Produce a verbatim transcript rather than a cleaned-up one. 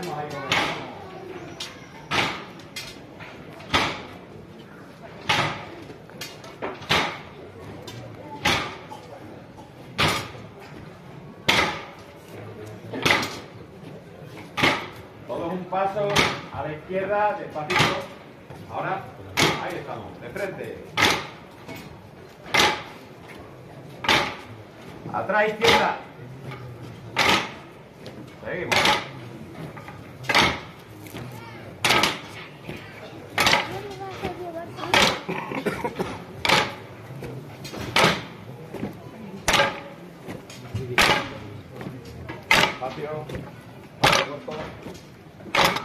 tenemos ahí con todo un paso a la izquierda, despacito. Ahora, ahí estamos, de frente. Atrás, izquierda. Seguimos. Espacio. Espacio corto.